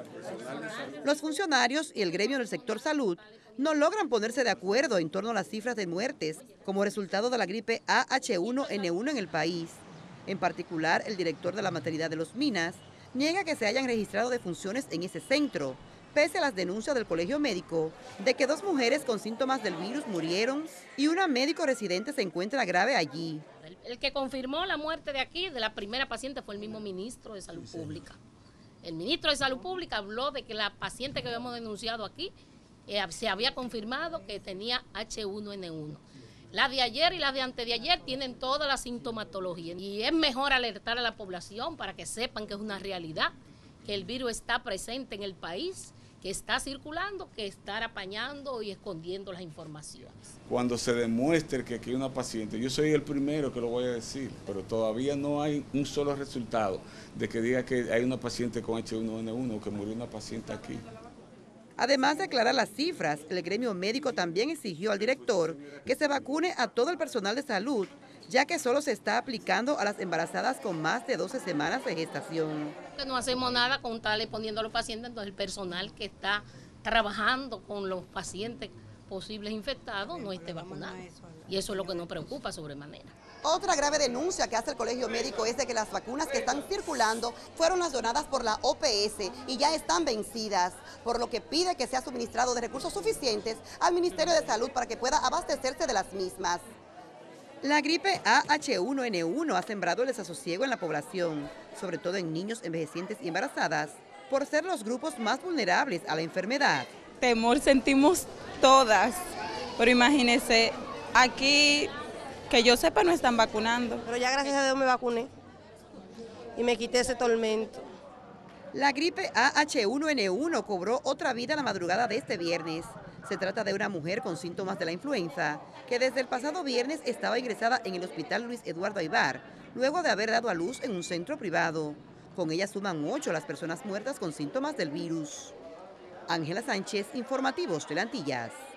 Los funcionarios y el gremio del sector salud no logran ponerse de acuerdo en torno a las cifras de muertes como resultado de la gripe AH1N1 en el país. En particular, el director de la maternidad de Los Minas niega que se hayan registrado defunciones en ese centro, pese a las denuncias del colegio médico de que 2 mujeres con síntomas del virus murieron y una médico residente se encuentra grave allí. El que confirmó la muerte de aquí, de la primera paciente, fue el mismo ministro de Salud Pública. El ministro de Salud Pública habló de que la paciente que habíamos denunciado aquí se había confirmado que tenía H1N1. Las de ayer y las de antes de ayer tienen toda la sintomatología y es mejor alertar a la población para que sepan que es una realidad, que el virus está presente en el país, que está circulando, que estar apañando y escondiendo las informaciones. Cuando se demuestre que aquí hay una paciente, yo soy el primero que lo voy a decir, pero todavía no hay un solo resultado de que diga que hay una paciente con H1N1 o que murió una paciente aquí. Además de aclarar las cifras, el gremio médico también exigió al director que se vacune a todo el personal de salud, ya que solo se está aplicando a las embarazadas con más de 12 semanas de gestación. Que no hacemos nada con tal poniendo a los pacientes, entonces el personal que está trabajando con los pacientes posibles infectados no esté vacunado. Y eso es lo que nos preocupa sobremanera. Otra grave denuncia que hace el colegio médico es de que las vacunas que están circulando fueron las donadas por la OPS y ya están vencidas, por lo que pide que sea suministrado de recursos suficientes al Ministerio de Salud para que pueda abastecerse de las mismas. La gripe AH1N1 ha sembrado el desasosiego en la población, sobre todo en niños, envejecientes y embarazadas, por ser los grupos más vulnerables a la enfermedad. Temor sentimos todas, pero imagínense, aquí que yo sepa no están vacunando. Pero ya gracias a Dios me vacuné y me quité ese tormento. La gripe AH1N1 cobró otra vida la madrugada de este viernes. Se trata de una mujer con síntomas de la influenza, que desde el pasado viernes estaba ingresada en el hospital Luis Eduardo Aybar, luego de haber dado a luz en un centro privado. Con ella suman 8 las personas muertas con síntomas del virus. Ángela Sánchez, Informativos de las Antillas.